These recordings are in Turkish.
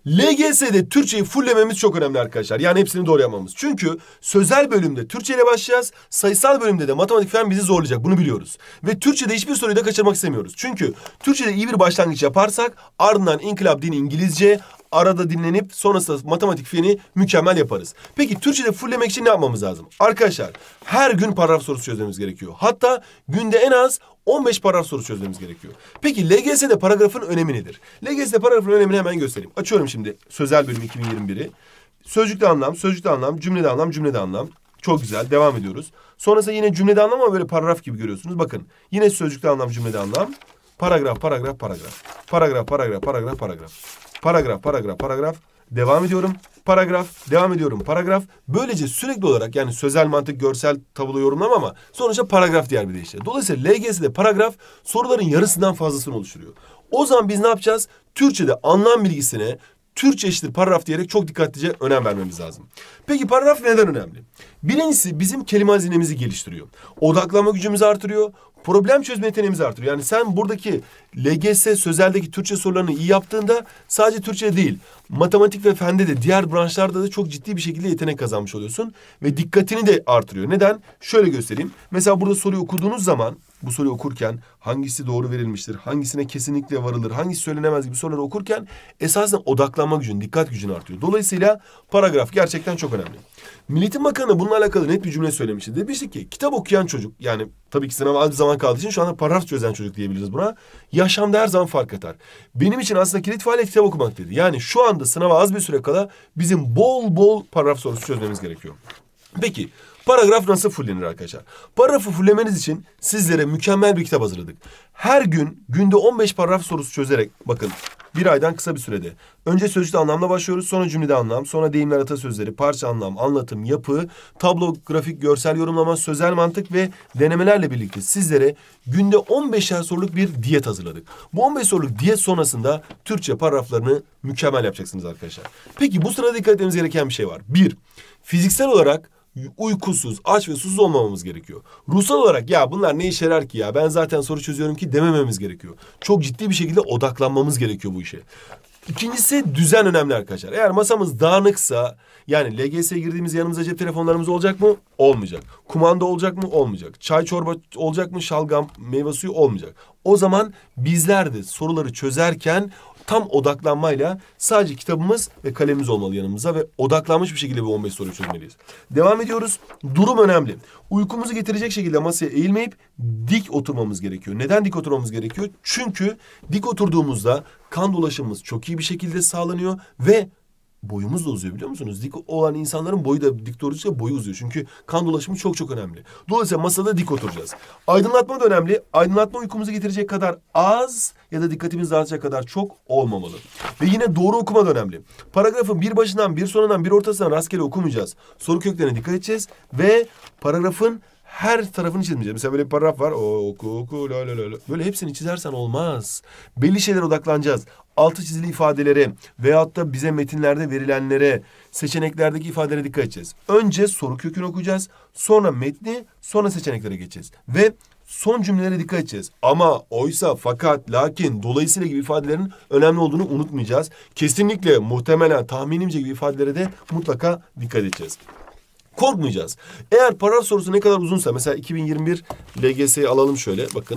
LGS'de Türkçeyi fullememiz çok önemli arkadaşlar. Yani hepsini doğru yapmamız. Çünkü sözel bölümde Türkçe ile başlayacağız. Sayısal bölümde de matematik fen bizi zorlayacak. Bunu biliyoruz. Ve Türkçe'de hiçbir soruyu da kaçırmak istemiyoruz. Çünkü Türkçe'de iyi bir başlangıç yaparsak ardından inkılap, din, İngilizce, arada dinlenip sonrasında matematik feni mükemmel yaparız. Peki Türkçe'de fulllemek için ne yapmamız lazım? Arkadaşlar her gün paragraf sorusu çözmemiz gerekiyor. Hatta günde en az 15 paragraf soru çözmemiz gerekiyor. Peki LGS'de paragrafın önemi nedir? LGS'de paragrafın önemini hemen göstereyim. Açıyorum şimdi sözel bölüm 2021'i. Sözcükte anlam, sözcükte anlam, cümlede anlam, cümlede anlam. Çok güzel, devam ediyoruz. Sonrasında yine cümlede anlam ama böyle paragraf gibi görüyorsunuz. Bakın yine sözcükte anlam, cümlede anlam. Paragraf, paragraf, paragraf. Paragraf, paragraf, paragraf, paragraf. Paragraf, paragraf, paragraf. Devam ediyorum. Paragraf, devam ediyorum. Paragraf. Böylece sürekli olarak yani sözel mantık, görsel tablo yorumlama ama sonuçta paragraf diğer bir deyişle. Dolayısıyla LGS'de paragraf soruların yarısından fazlasını oluşturuyor. O zaman biz ne yapacağız? Türkçe'de anlam bilgisine Türkçe eşittir paragraf diyerek çok dikkatlice önem vermemiz lazım. Peki paragraf neden önemli? Birincisi bizim kelime hazinemizi geliştiriyor. Odaklanma gücümüzü artırıyor. Problem çözme yeteneğimizi artırıyor. Yani sen buradaki LGS sözeldeki Türkçe sorularını iyi yaptığında sadece Türkçe değil, matematik ve fende de diğer branşlarda da çok ciddi bir şekilde yetenek kazanmış oluyorsun. Ve dikkatini de artırıyor. Neden? Şöyle göstereyim. Mesela burada soruyu okuduğunuz zaman bu soruyu okurken hangisi doğru verilmiştir, hangisine kesinlikle varılır, hangisi söylenemez gibi soruları okurken esasen odaklanma gücün, dikkat gücün artıyor. Dolayısıyla paragraf gerçekten çok önemli. Milli Eğitim Bakanı bununla alakalı net bir cümle söylemişti. Demişti ki kitap okuyan çocuk yani tabii ki sınava az bir zaman kaldığı için şu anda paragraf çözen çocuk diyebiliriz buna. Yaşamda her zaman fark atar. Benim için aslında kilit faaliyet kitap okumak dedi. Yani şu anda sınava az bir süre kala bizim bol bol paragraf sorusu çözmemiz gerekiyor. Peki paragraf nasıl fullenir arkadaşlar? Paragrafı fullemeniz için sizlere mükemmel bir kitap hazırladık. Her gün günde 15 paragraf sorusu çözerek bakın bir aydan kısa bir sürede. Önce sözcükte anlamla başlıyoruz. Sonra cümlede anlam. Sonra deyimler, atasözleri, parça anlam, anlatım, yapı, tablo, grafik, görsel yorumlama, sözel mantık ve denemelerle birlikte sizlere günde 15'er soruluk bir diyet hazırladık. Bu 15 soruluk diyet sonrasında Türkçe paragraflarını mükemmel yapacaksınız arkadaşlar. Peki bu sırada dikkat etmemiz gereken bir şey var. Bir, fiziksel olarak uykusuz, aç ve susuz olmamamız gerekiyor. Ruhsal olarak ya bunlar ne işe yarar ki ya ben zaten soru çözüyorum ki demememiz gerekiyor. Çok ciddi bir şekilde odaklanmamız gerekiyor bu işe. İkincisi düzen önemli arkadaşlar. Eğer masamız dağınıksa yani LGS'ye girdiğimiz yanımızda cep telefonlarımız olacak mı? Olmayacak. Kumanda olacak mı? Olmayacak. Çay çorba olacak mı? Şalgam, meyve suyu olmayacak. O zaman bizler de soruları çözerken tam odaklanmayla sadece kitabımız ve kalemimiz olmalı yanımıza ve odaklanmış bir şekilde bu 15 soruyu çözmeliyiz. Devam ediyoruz. Durum önemli. Uykumuzu getirecek şekilde masaya eğilmeyip dik oturmamız gerekiyor. Neden dik oturmamız gerekiyor? Çünkü dik oturduğumuzda kan dolaşımımız çok iyi bir şekilde sağlanıyor ve boyumuz da uzuyor biliyor musunuz? Dik olan insanların boyu da dik durdukça boyu uzuyor. Çünkü kan dolaşımı çok çok önemli. Dolayısıyla masada dik oturacağız. Aydınlatma da önemli. Aydınlatma uykumuzu getirecek kadar az ya da dikkatimizi dağıtacak kadar çok olmamalı. Ve yine doğru okuma da önemli. Paragrafın bir başından, bir sonundan, bir ortasından rastgele okumayacağız. Soru köklerine dikkat edeceğiz ve paragrafın her tarafını çizmeyeceğiz. Mesela böyle bir paragraf var. Oku, la la la. Böyle hepsini çizersen olmaz. Belli şeylere odaklanacağız. Altı çizili ifadelere veyahut da bize metinlerde verilenlere, seçeneklerdeki ifadelere dikkat edeceğiz. Önce soru kökünü okuyacağız. Sonra metni, sonra seçeneklere geçeceğiz. Ve son cümlelere dikkat edeceğiz. Ama, oysa, fakat, lakin, dolayısıyla gibi ifadelerin önemli olduğunu unutmayacağız. Kesinlikle, muhtemelen, tahminimce gibi ifadelere de mutlaka dikkat edeceğiz. Korkmayacağız. Eğer paragraf sorusu ne kadar uzunsa mesela 2021 LGS'yi alalım şöyle bakın.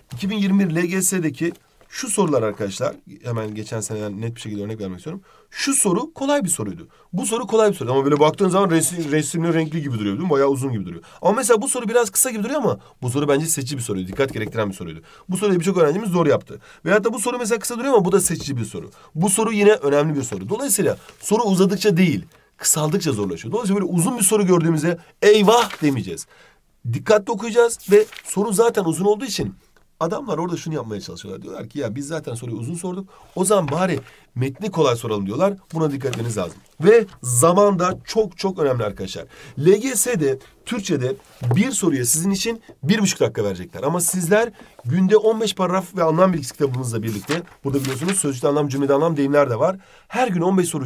2021 LGS'deki şu sorular arkadaşlar hemen geçen sene net bir şekilde örnek vermek istiyorum. Şu soru kolay bir soruydu. Bu soru kolay bir soru ama böyle baktığın zaman resimli renkli gibi duruyor değil mi? Bayağı uzun gibi duruyor. Ama mesela bu soru biraz kısa gibi duruyor ama bu soru bence seçici bir soruydu. Dikkat gerektiren bir soruydu. Bu soruyu birçok öğrencimiz zor yaptı. Veyahut da bu soru mesela kısa duruyor ama bu da seçici bir soru. Bu soru yine önemli bir soru. Dolayısıyla soru uzadıkça değil, kısaldıkça zorlaşıyor. Dolayısıyla böyle uzun bir soru gördüğümüzde eyvah demeyeceğiz. Dikkatli okuyacağız ve soru zaten uzun olduğu için adamlar orada şunu yapmaya çalışıyorlar. Diyorlar ki ya biz zaten soruyu uzun sorduk. O zaman bari metni kolay soralım diyorlar. Buna dikkat etmeniz lazım. Ve zaman da çok çok önemli arkadaşlar. LGS'de Türkçe'de bir soruya sizin için 1,5 dakika verecekler. Ama sizler günde 15 paragraf ve anlam bilgisi kitabımızla birlikte burada biliyorsunuz sözcükte anlam, cümlede anlam, deyimler de var. Her gün 15 soru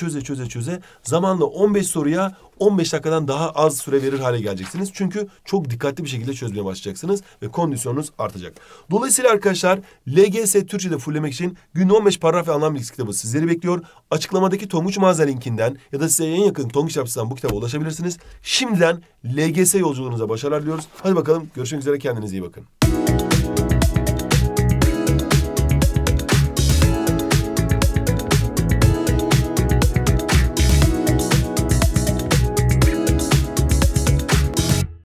çöze zamanla 15 soruya 15 dakikadan daha az süre verir hale geleceksiniz. Çünkü çok dikkatli bir şekilde çözmeye başlayacaksınız ve kondisyonunuz artacak. Dolayısıyla arkadaşlar LGS Türkçe'de fulllemek için günde 15 paragraf ve anlam bilgisi kitabı sizleri bekliyor. Açıklamadaki Tonguç Mağaza linkinden ya da size en yakın Tonguç Kitapçı'dan bu kitaba ulaşabilirsiniz. Şimdiden LGS yolculuğunuza başarılar diliyoruz. Hadi bakalım, görüşmek üzere, kendinize iyi bakın.